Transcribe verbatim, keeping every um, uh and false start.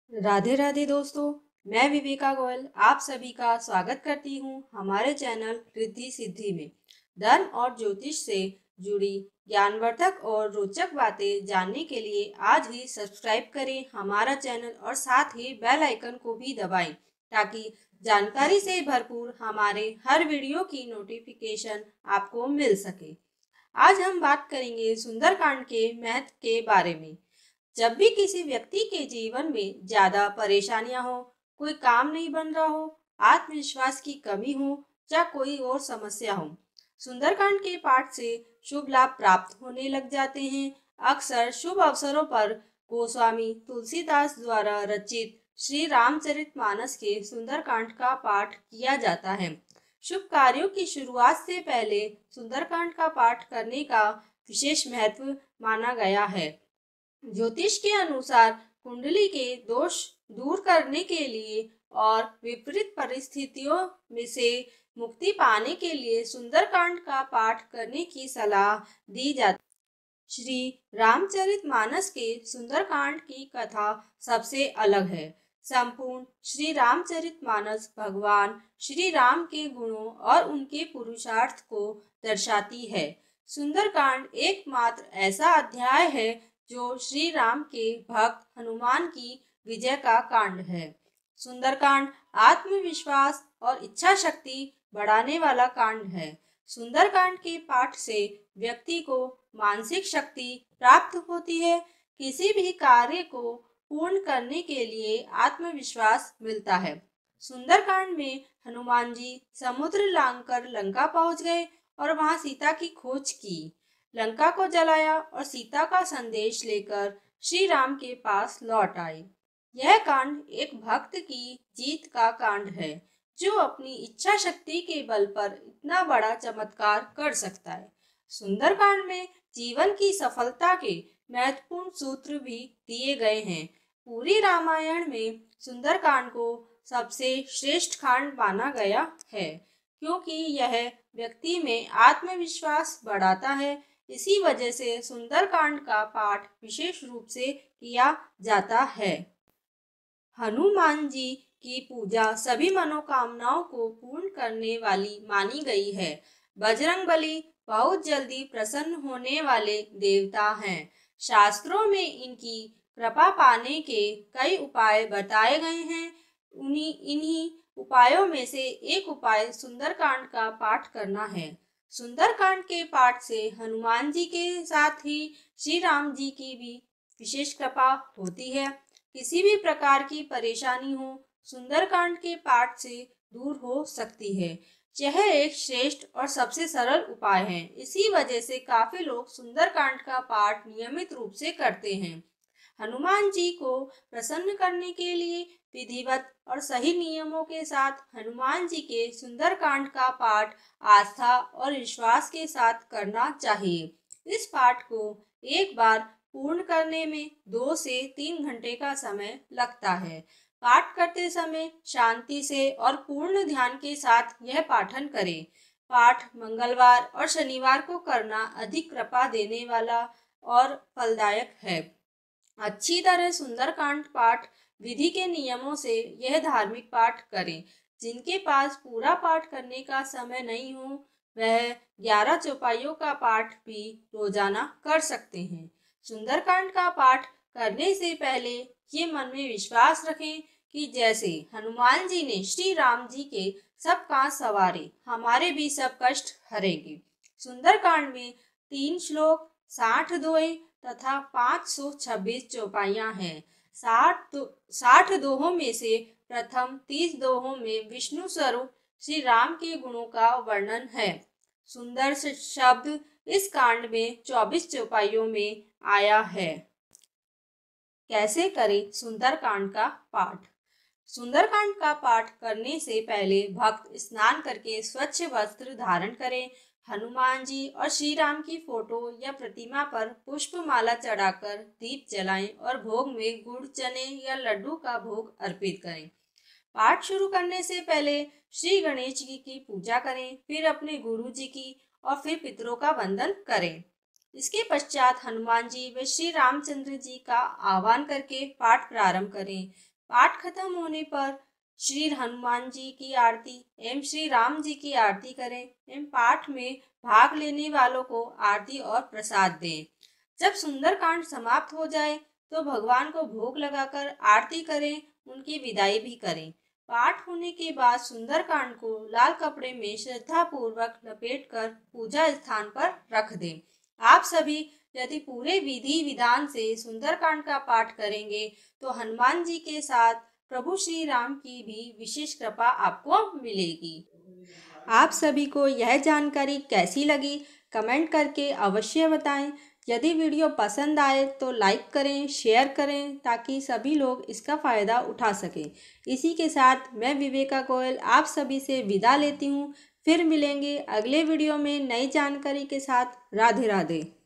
राधे राधे दोस्तों। मैं विवेका गोयल आप सभी का स्वागत करती हूँ हमारे चैनल रिद्धि सिद्धि में। धर्म और ज्योतिष से जुड़ी ज्ञानवर्धक और रोचक बातें जानने के लिए आज ही सब्सक्राइब करें हमारा चैनल और साथ ही बेल आइकन को भी दबाएं ताकि जानकारी से भरपूर हमारे हर वीडियो की नोटिफिकेशन आपको मिल सके। आज हम बात करेंगे सुंदरकांड के महत्व के बारे में। जब भी किसी व्यक्ति के जीवन में ज्यादा परेशानियां हो, कोई काम नहीं बन रहा हो, आत्मविश्वास की कमी हो या कोई और समस्या हो, सुंदरकांड के पाठ से शुभ लाभ प्राप्त होने लग जाते हैं। अक्सर शुभ अवसरों पर गोस्वामी तुलसीदास द्वारा रचित श्री रामचरितमानस के सुंदरकांड का पाठ किया जाता है। शुभ कार्यों की शुरुआत से पहले सुंदरकांड का पाठ करने का विशेष महत्व माना गया है। ज्योतिष के अनुसार कुंडली के दोष दूर करने के लिए और विपरीत परिस्थितियों में से मुक्ति पाने के लिए सुंदरकांड का पाठ करने की सलाह दी जाती है। श्री रामचरितमानस के सुंदरकांड की कथा सबसे अलग है। संपूर्ण श्री रामचरितमानस भगवान श्री राम के गुणों और उनके पुरुषार्थ को दर्शाती है। सुंदरकांड एकमात्र ऐसा अध्याय है जो श्री राम के भक्त हनुमान की विजय का कांड है। सुंदरकांड आत्मविश्वास और इच्छा शक्ति बढ़ाने वाला कांड है। सुंदरकांड के पाठ से व्यक्ति को मानसिक शक्ति प्राप्त होती है। किसी भी कार्य को पूर्ण करने के लिए आत्मविश्वास मिलता है। सुंदरकांड में हनुमान जी समुद्र लांघकर लंका पहुंच गए और वहां सीता की खोज की, लंका को जलाया और सीता का संदेश लेकर श्री राम के पास लौट आए। यह कांड एक भक्त की जीत का कांड है जो अपनी इच्छा शक्ति के बल पर इतना बड़ा चमत्कार कर सकता है। सुंदरकांड में जीवन की सफलता के महत्वपूर्ण सूत्र भी दिए गए हैं। पूरी रामायण में सुंदरकांड को सबसे श्रेष्ठ कांड माना गया है क्योंकि यह व्यक्ति में आत्मविश्वास बढ़ाता है। इसी वजह से सुंदरकांड का पाठ विशेष रूप से किया जाता है। हनुमान जी की पूजा सभी मनोकामनाओं को पूर्ण करने वाली मानी गई है। बजरंगबली बहुत जल्दी प्रसन्न होने वाले देवता हैं। शास्त्रों में इनकी कृपा पाने के कई उपाय बताए गए हैं। उन्हीं इन्हीं उपायों में से एक उपाय सुंदरकांड का पाठ करना है। सुंदरकांड के पाठ से हनुमान जी के साथ ही श्री राम जी की भी विशेष कृपा होती है। किसी भी प्रकार की परेशानी हो सुंदरकांड के पाठ से दूर हो सकती है। यह एक श्रेष्ठ और सबसे सरल उपाय है। इसी वजह से काफी लोग सुंदरकांड का पाठ नियमित रूप से करते हैं। हनुमान जी को प्रसन्न करने के लिए विधिवत और सही नियमों के साथ हनुमान जी के सुंदरकांड का पाठ आस्था और विश्वास के साथ करना चाहिए। इस पाठ को एक बार पूर्ण करने में दो से तीन घंटे का समय लगता है। पाठ करते समय शांति से और पूर्ण ध्यान के साथ यह पाठन करें। पाठ मंगलवार और शनिवार को करना अधिक कृपा देने वाला और फलदायक है। अच्छी तरह सुंदरकांड पाठ विधि के नियमों से यह धार्मिक पाठ करें। जिनके पास पूरा पाठ करने का समय नहीं हो वह ग्यारह चौपाइयों का पाठ भी रोजाना कर सकते हैं। सुंदरकांड का पाठ करने से पहले ये मन में विश्वास रखें कि जैसे हनुमान जी ने श्री राम जी के सब काज सवारे हमारे भी सब कष्ट हरेंगे। सुंदरकांड में तीन श्लोक, साठ दोहे तथा पाँच सौ छब्बीस चौपाइयां हैं। साठ दो, साठ दोहों में से प्रथम तीस दोहों में विष्णु स्वरूप श्री राम के गुणों का वर्णन है। सुंदर शब्द इस कांड में चौबीस चौपाइयों में आया है। कैसे करें सुंदरकांड का पाठ? सुंदरकांड का पाठ करने से पहले भक्त स्नान करके स्वच्छ वस्त्र धारण करें। हनुमान जी और श्री राम की फोटो या प्रतिमा पर पुष्प माला चढ़ाकर दीप जलाएं और भोग में गुड़, चने या लड्डू का भोग अर्पित करें। पाठ शुरू करने से पहले श्री गणेश जी की पूजा करें, फिर अपने गुरु जी की और फिर पितरों का वंदन करें। इसके पश्चात हनुमान जी व श्री रामचंद्र जी का आह्वान करके पाठ प्रारंभ करें। पाठ खत्म होने पर श्री हनुमान जी की आरती एवं श्री राम जी की आरती करें एवं पाठ में भाग लेने वालों को आरती और प्रसाद दें। जब सुंदरकांड समाप्त हो जाए तो भगवान को भोग लगाकर आरती करें, उनकी विदाई भी करें। पाठ होने के बाद सुंदरकांड को लाल कपड़े में श्रद्धा पूर्वक लपेटकर पूजा स्थान पर रख दें। आप सभी यदि पूरे विधि विधान से सुंदरकांड का पाठ करेंगे तो हनुमान जी के साथ प्रभु श्री राम की भी विशेष कृपा आपको मिलेगी। आप सभी को यह जानकारी कैसी लगी कमेंट करके अवश्य बताएं। यदि वीडियो पसंद आए तो लाइक करें, शेयर करें ताकि सभी लोग इसका फ़ायदा उठा सकें। इसी के साथ मैं विवेका गोयल आप सभी से विदा लेती हूँ। फिर मिलेंगे अगले वीडियो में नई जानकारी के साथ। राधे राधे।